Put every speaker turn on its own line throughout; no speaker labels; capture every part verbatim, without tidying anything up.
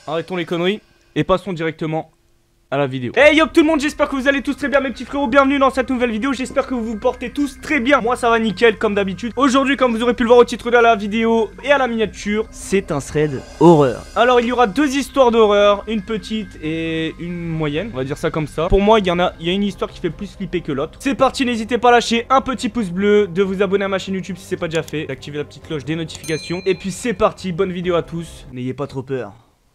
arrêtons les conneries et passons directement à la vidéo. Hey yo tout le monde, j'espère que vous allez tous très bien mes petits frérots. Bienvenue dans cette nouvelle vidéo, j'espère que vous vous portez tous très bien. Moi ça va nickel comme d'habitude. Aujourd'hui, comme vous aurez pu le voir au titre de la vidéo et à la miniature, c'est un thread horreur. Alors il y aura deux histoires d'horreur, une petite et une moyenne, on va dire ça comme ça. Pour moi il y en a, il y a une histoire qui fait plus flipper que l'autre. C'est parti, n'hésitez pas à lâcher un petit pouce bleu, de vous abonner à ma chaîne YouTube si c'est pas déjà fait, d'activer la petite cloche des notifications. Et puis c'est parti, bonne vidéo à tous, n'ayez pas trop peur.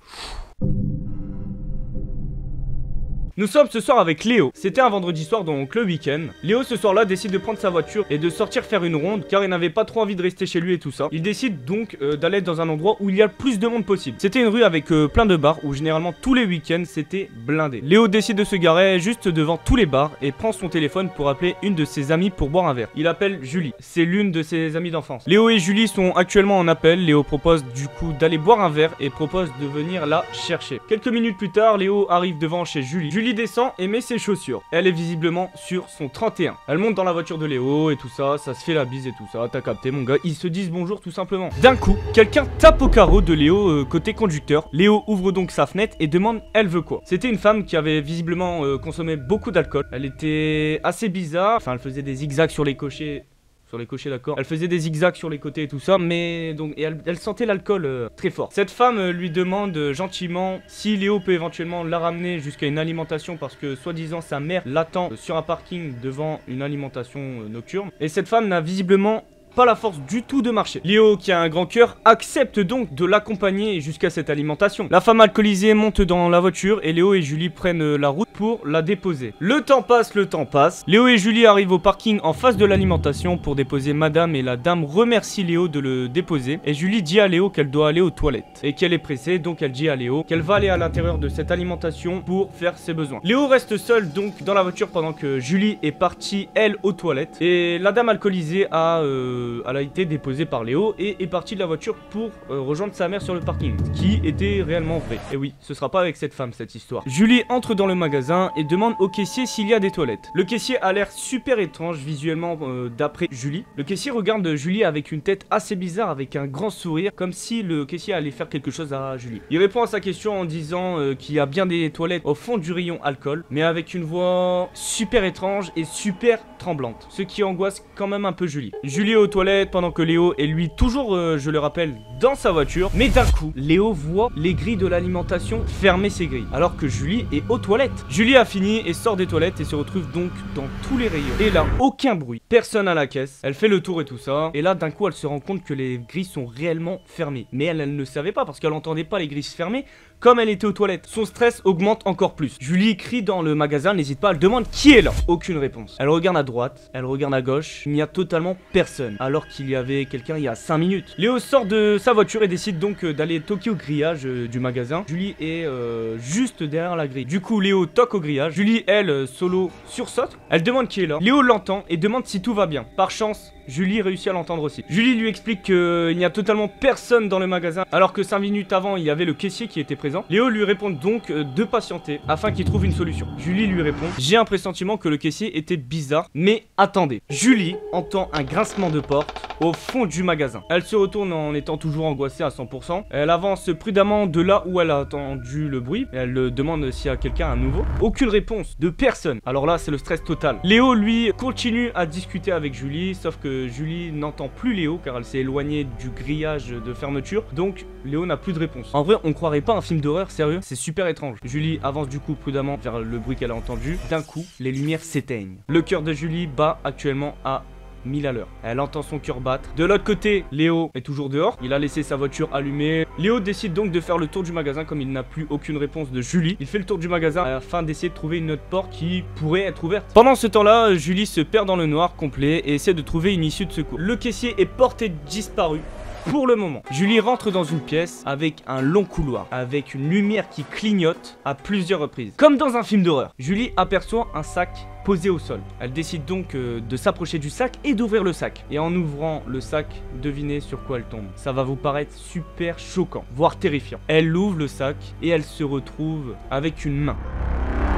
Nous sommes ce soir avec Léo. C'était un vendredi soir, donc le week-end. Léo ce soir-là décide de prendre sa voiture et de sortir faire une ronde car il n'avait pas trop envie de rester chez lui et tout ça. Il décide donc euh, d'aller dans un endroit où il y a le plus de monde possible. C'était une rue avec euh, plein de bars où généralement tous les week-ends c'était blindé. Léo décide de se garer juste devant tous les bars et prend son téléphone pour appeler une de ses amies pour boire un verre. Il appelle Julie. C'est l'une de ses amies d'enfance. Léo et Julie sont actuellement en appel. Léo propose du coup d'aller boire un verre et propose de venir la chercher. Quelques minutes plus tard, Léo arrive devant chez Julie. Julie descend et met ses chaussures. Elle est visiblement sur son trente et un. Elle monte dans la voiture de Léo et tout ça, ça se fait la bise et tout ça, t'as capté mon gars, ils se disent bonjour tout simplement. D'un coup, quelqu'un tape au carreau de Léo euh, côté conducteur. Léo ouvre donc sa fenêtre et demande elle veut quoi. C'était une femme qui avait visiblement euh, consommé beaucoup d'alcool. Elle était assez bizarre, enfin elle faisait des zigzags sur les cochers. Sur les cochers, d'accord. Elle faisait des zigzags sur les côtés et tout ça, mais donc et elle, elle sentait l'alcool euh, très fort. Cette femme euh, lui demande euh, gentiment si Léo peut éventuellement la ramener jusqu'à une alimentation parce que soi-disant sa mère l'attend euh, sur un parking devant une alimentation euh, nocturne. Et cette femme n'a visiblement pas la force du tout de marcher. Léo, qui a un grand cœur, accepte donc de l'accompagner jusqu'à cette alimentation. La femme alcoolisée monte dans la voiture et Léo et Julie prennent la route pour la déposer. Le temps passe, le temps passe. Léo et Julie arrivent au parking en face de l'alimentation pour déposer madame et la dame remercie Léo de le déposer. Et Julie dit à Léo qu'elle doit aller aux toilettes et qu'elle est pressée, donc elle dit à Léo qu'elle va aller à l'intérieur de cette alimentation pour faire ses besoins. Léo reste seul donc dans la voiture pendant que Julie est partie elle aux toilettes et la dame alcoolisée a... Euh, elle a été déposée par Léo et est partie de la voiture pour euh, rejoindre sa mère sur le parking, ce qui était réellement vrai. Et oui, ce sera pas avec cette femme cette histoire. Julie entre dans le magasin et demande au caissier s'il y a des toilettes. Le caissier a l'air super étrange visuellement euh, d'après Julie. Le caissier regarde Julie avec une tête assez bizarre, avec un grand sourire, comme si le caissier allait faire quelque chose à Julie. Il répond à sa question en disant euh, qu'il y a bien des toilettes au fond du rayon alcool, mais avec une voix super étrange et super tremblante, ce qui angoisse quand même un peu Julie. Julie est aux toilettes pendant que Léo est lui toujours, euh, je le rappelle, dans sa voiture. Mais d'un coup, Léo voit les grilles de l'alimentation fermer ses grilles, alors que Julie est aux toilettes. Julie a fini et sort des toilettes et se retrouve donc dans tous les rayons. Et là, aucun bruit, personne à la caisse. Elle fait le tour et tout ça. Et là, d'un coup, elle se rend compte que les grilles sont réellement fermées. Mais elle, elle ne savait pas parce qu'elle n'entendait pas les grilles se fermer. Comme elle était aux toilettes, son stress augmente encore plus. Julie crie dans le magasin, n'hésite pas, elle demande qui est là. Aucune réponse. Elle regarde à droite, elle regarde à gauche, il n'y a totalement personne. Alors qu'il y avait quelqu'un il y a cinq minutes. Léo sort de sa voiture et décide donc d'aller toquer au grillage euh, du magasin. Julie est euh, juste derrière la grille. Du coup, Léo toque au grillage. Julie, elle, solo, sursaute. Elle demande qui est là. Léo l'entend et demande si tout va bien. Par chance, Julie réussit à l'entendre aussi. Julie lui explique qu'il n'y a totalement personne dans le magasin, alors que cinq minutes avant, il y avait le caissier qui était présent. Léo lui répond donc de patienter afin qu'il trouve une solution. Julie lui répond: j'ai un pressentiment que le caissier était bizarre, mais attendez. Julie entend un grincement de porte au fond du magasin. Elle se retourne en étant toujours angoissée à cent pour cent. Elle avance prudemment de là où elle a entendu le bruit. Elle demande s'il y a quelqu'un à nouveau. Aucune réponse de personne. Alors là, c'est le stress total. Léo, lui, continue à discuter avec Julie, sauf que Julie n'entend plus Léo car elle s'est éloignée du grillage de fermeture. Donc Léo n'a plus de réponse. En vrai, on croirait pas un film d'horreur, sérieux. C'est super étrange. Julie avance du coup prudemment vers le bruit qu'elle a entendu. D'un coup, les lumières s'éteignent. Le cœur de Julie bat actuellement à mille à l'heure. Elle entend son cœur battre. De l'autre côté, Léo est toujours dehors. Il a laissé sa voiture allumée. Léo décide donc de faire le tour du magasin comme il n'a plus aucune réponse de Julie. Il fait le tour du magasin afin d'essayer de trouver une autre porte qui pourrait être ouverte. Pendant ce temps-là, Julie se perd dans le noir complet et essaie de trouver une issue de secours. Le caissier est porté disparu. Pour le moment, Julie rentre dans une pièce avec un long couloir, avec une lumière qui clignote à plusieurs reprises. Comme dans un film d'horreur, Julie aperçoit un sac posé au sol. Elle décide donc euh, de s'approcher du sac et d'ouvrir le sac. Et en ouvrant le sac, devinez sur quoi elle tombe. Ça va vous paraître super choquant, voire terrifiant. Elle ouvre le sac et elle se retrouve avec une main.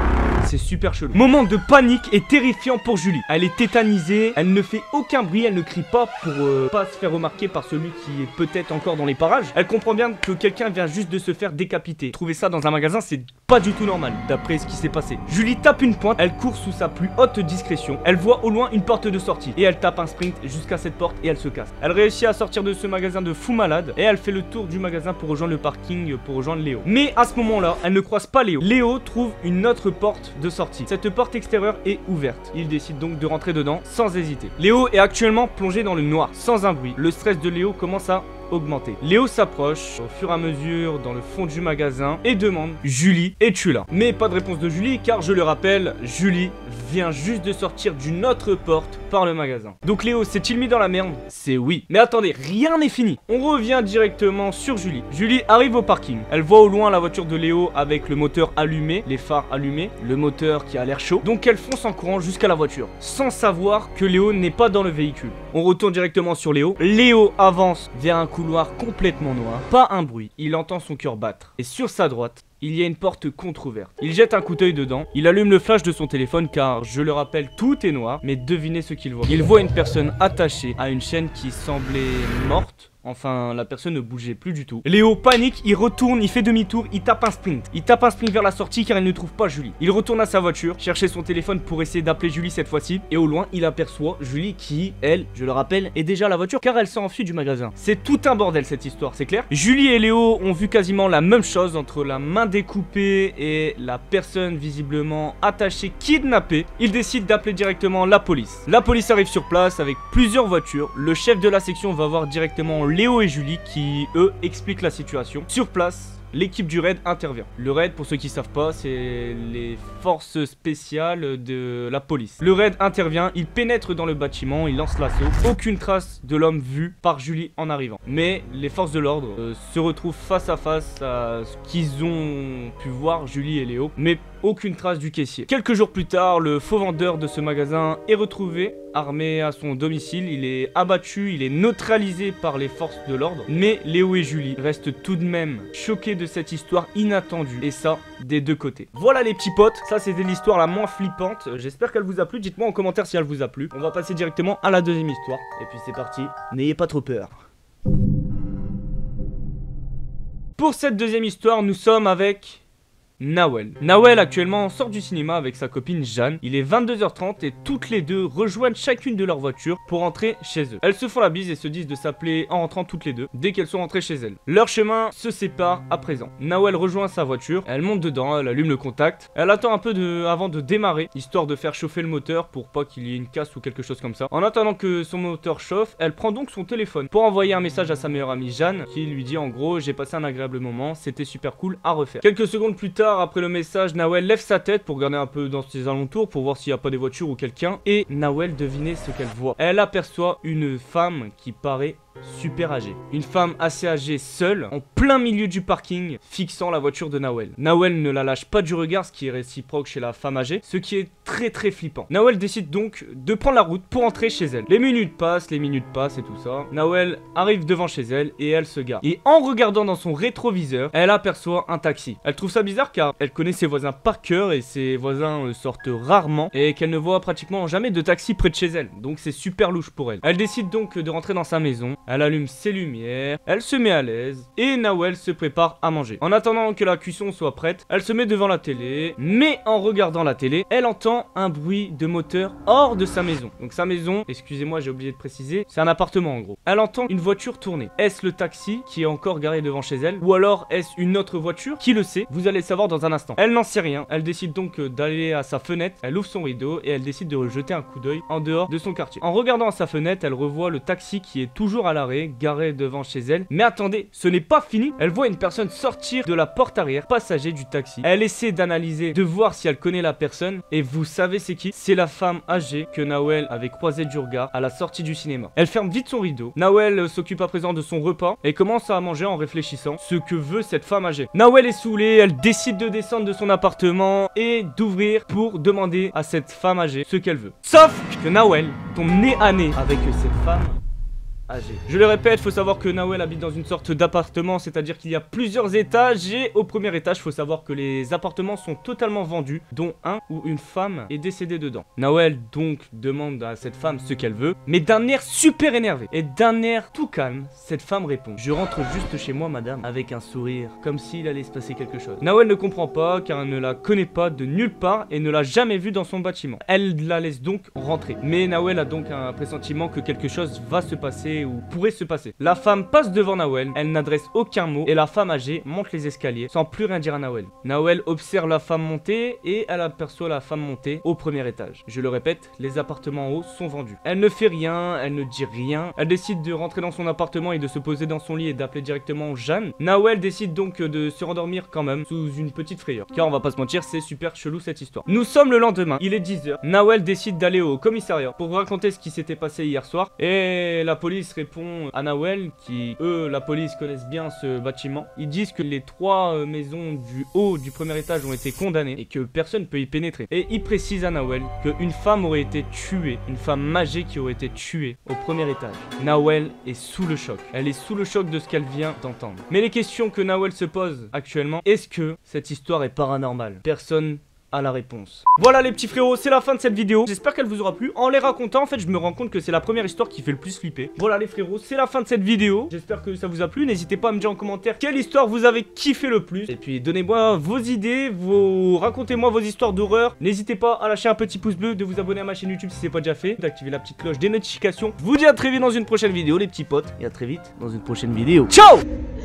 C'est super chelou. Moment de panique et terrifiant pour Julie. Elle est tétanisée, elle ne fait aucun bruit, elle ne crie pas pour euh, pas se faire remarquer par celui qui est peut-être encore dans les parages. Elle comprend bien que quelqu'un vient juste de se faire décapiter. Trouver ça dans un magasin, c'est pas du tout normal, d'après ce qui s'est passé. Julie tape une pointe, elle court sous sa plus haute discrétion. Elle voit au loin une porte de sortie et elle tape un sprint jusqu'à cette porte et elle se casse. Elle réussit à sortir de ce magasin de fou malade et elle fait le tour du magasin pour rejoindre le parking pour rejoindre Léo. Mais à ce moment-là, elle ne croise pas Léo. Léo trouve une autre porte de sortie. Cette porte extérieure est ouverte. Il décide donc de rentrer dedans sans hésiter. Léo est actuellement plongé dans le noir, sans un bruit. Le stress de Léo commence à augmenter. Léo s'approche au fur et à mesure dans le fond du magasin et demande: Julie, es-tu là? Mais pas de réponse de Julie, car je le rappelle, Julie vient juste de sortir d'une autre porte par le magasin. Donc Léo s'est-il mis dans la merde? C'est oui. Mais attendez, rien n'est fini. On revient directement sur Julie. Julie arrive au parking. Elle voit au loin la voiture de Léo avec le moteur allumé, les phares allumés, le moteur qui a l'air chaud. Donc elle fonce en courant jusqu'à la voiture, sans savoir que Léo n'est pas dans le véhicule. On retourne directement sur Léo. Léo avance vers un couloir complètement noir. Pas un bruit. Il entend son cœur battre. Et sur sa droite, il y a une porte contre-ouverte. Il jette un coup d'œil dedans. Il allume le flash de son téléphone car, je le rappelle, tout est noir. Mais devinez ce qu'il voit. Il voit une personne attachée à une chaîne qui semblait morte. Enfin, la personne ne bougeait plus du tout. Léo panique, il retourne, il fait demi-tour, il tape un sprint. Il tape un sprint vers la sortie car il ne trouve pas Julie. Il retourne à sa voiture, chercher son téléphone pour essayer d'appeler Julie cette fois-ci. Et au loin, il aperçoit Julie qui, elle, je le rappelle, est déjà à la voiture car elle s'est enfuie du magasin. C'est tout un bordel cette histoire, c'est clair? Julie et Léo ont vu quasiment la même chose entre la main découpée et la personne visiblement attachée, kidnappée. Ils décident d'appeler directement la police. La police arrive sur place avec plusieurs voitures. Le chef de la section va voir directement Léo et Julie qui, eux, expliquent la situation. Sur place, l'équipe du raid intervient. Le raid, pour ceux qui ne savent pas, c'est les forces spéciales de la police. Le raid intervient, il pénètre dans le bâtiment, il lance l'assaut. Aucune trace de l'homme vu par Julie en arrivant. Mais les forces de l'ordre euh, se retrouvent face à face à ce qu'ils ont pu voir, Julie et Léo. Mais aucune trace du caissier. Quelques jours plus tard, le faux vendeur de ce magasin est retrouvé, armé à son domicile. Il est abattu, il est neutralisé par les forces de l'ordre. Mais Léo et Julie restent tout de même choqués de cette histoire inattendue. Et ça, des deux côtés. Voilà les petits potes, ça c'était l'histoire la moins flippante. J'espère qu'elle vous a plu, dites-moi en commentaire si elle vous a plu. On va passer directement à la deuxième histoire. Et puis c'est parti, n'ayez pas trop peur. Pour cette deuxième histoire, nous sommes avec Nawel. Nawel actuellement sort du cinéma avec sa copine Jeanne. Il est vingt-deux heures trente et toutes les deux rejoignent chacune de leur voiture pour rentrer chez eux. Elles se font la bise et se disent de s'appeler en rentrant toutes les deux dès qu'elles sont rentrées chez elles. Leur chemin se sépare à présent. Nawel rejoint sa voiture, elle monte dedans, elle allume le contact. Elle attend un peu de... avant de démarrer, histoire de faire chauffer le moteur pour pas qu'il y ait une casse ou quelque chose comme ça. En attendant que son moteur chauffe, elle prend donc son téléphone pour envoyer un message à sa meilleure amie Jeanne qui lui dit en gros: j'ai passé un agréable moment, c'était super cool à refaire. Quelques secondes plus tard, après le message, Nawel lève sa tête pour regarder un peu dans ses alentours pour voir s'il n'y a pas des voitures ou quelqu'un. Et Nawel, devinez ce qu'elle voit. Elle aperçoit une femme qui paraît super âgée. Une femme assez âgée seule, en plein milieu du parking, fixant la voiture de Nawel. Nawel ne la lâche pas du regard, ce qui est réciproque chez la femme âgée, ce qui est très très flippant. Nawel décide donc de prendre la route pour entrer chez elle. Les minutes passent, les minutes passent et tout ça. Nawel arrive devant chez elle et elle se gare. Et en regardant dans son rétroviseur, elle aperçoit un taxi. Elle trouve ça bizarre car elle connaît ses voisins par cœur et ses voisins euh, sortent rarement et qu'elle ne voit pratiquement jamais de taxi près de chez elle. Donc c'est super louche pour elle. Elle décide donc de rentrer dans sa maison. Elle allume ses lumières, elle se met à l'aise et Nawel se prépare à manger. En attendant que la cuisson soit prête, elle se met devant la télé, mais en regardant la télé, elle entend un bruit de moteur hors de sa maison. Donc sa maison, excusez-moi j'ai oublié de préciser, c'est un appartement en gros. Elle entend une voiture tourner. Est-ce le taxi qui est encore garé devant chez elle? Ou alors est-ce une autre voiture? Qui le sait? Vous allez le savoir dans un instant. Elle n'en sait rien, elle décide donc d'aller à sa fenêtre, elle ouvre son rideau et elle décide de jeter un coup d'œil en dehors de son quartier. En regardant à sa fenêtre, elle revoit le taxi qui est toujours à l'arrêt, garé devant chez elle. Mais attendez, ce n'est pas fini. Elle voit une personne sortir de la porte arrière, passager du taxi. Elle essaie d'analyser, de voir si elle connaît la personne. Et vous savez c'est qui? C'est la femme âgée que Nawel avait croisée du regard à la sortie du cinéma. Elle ferme vite son rideau. Nawel s'occupe à présent de son repas et commence à manger en réfléchissant ce que veut cette femme âgée. Nawel est saoulée, elle décide de descendre de son appartement et d'ouvrir pour demander à cette femme âgée ce qu'elle veut. Sauf que Nawel tombe nez à nez avec cette femme âgée. Je le répète, faut savoir que Nawel habite dans une sorte d'appartement, c'est-à-dire qu'il y a plusieurs étages et au premier étage, faut savoir que les appartements sont totalement vendus, dont un où une femme est décédée dedans. Nawel donc demande à cette femme ce qu'elle veut, mais d'un air super énervé et d'un air tout calme, cette femme répond: je rentre juste chez moi madame, avec un sourire, comme s'il allait se passer quelque chose. Nawel ne comprend pas car elle ne la connaît pas de nulle part et ne l'a jamais vue dans son bâtiment. Elle la laisse donc rentrer, mais Nawel a donc un pressentiment que quelque chose va se passer ou pourrait se passer. La femme passe devant Nawel, elle n'adresse aucun mot et la femme âgée monte les escaliers sans plus rien dire à Nawel. Nawel observe la femme monter et elle aperçoit la femme monter au premier étage. Je le répète, les appartements en haut sont vendus. Elle ne fait rien, elle ne dit rien. Elle décide de rentrer dans son appartement et de se poser dans son lit et d'appeler directement Jeanne. Nawel décide donc de se rendormir quand même sous une petite frayeur. Car on va pas se mentir, c'est super chelou cette histoire. Nous sommes le lendemain, il est dix heures. Nawel décide d'aller au commissariat pour raconter ce qui s'était passé hier soir. Et la police répond à Nawel, qui eux, la police connaissent bien ce bâtiment. Ils disent que les trois euh, maisons du haut du premier étage ont été condamnées et que personne ne peut y pénétrer. Et ils précisent à Nawel qu'une femme aurait été tuée, une femme âgée qui aurait été tuée au premier étage. Nawel est sous le choc. Elle est sous le choc de ce qu'elle vient d'entendre. Mais les questions que Nawel se pose actuellement, est-ce que cette histoire est paranormale? Personne à la réponse. Voilà les petits frérots, c'est la fin de cette vidéo. J'espère qu'elle vous aura plu. En les racontant, en fait, je me rends compte que c'est la première histoire qui fait le plus flipper. Voilà les frérots, c'est la fin de cette vidéo. J'espère que ça vous a plu. N'hésitez pas à me dire en commentaire quelle histoire vous avez kiffé le plus. Et puis donnez-moi vos idées, vos... racontez-moi vos histoires d'horreur. N'hésitez pas à lâcher un petit pouce bleu, de vous abonner à ma chaîne YouTube si c'est pas déjà fait, d'activer la petite cloche des notifications. Je vous dis à très vite dans une prochaine vidéo les petits potes. Et à très vite dans une prochaine vidéo. Ciao!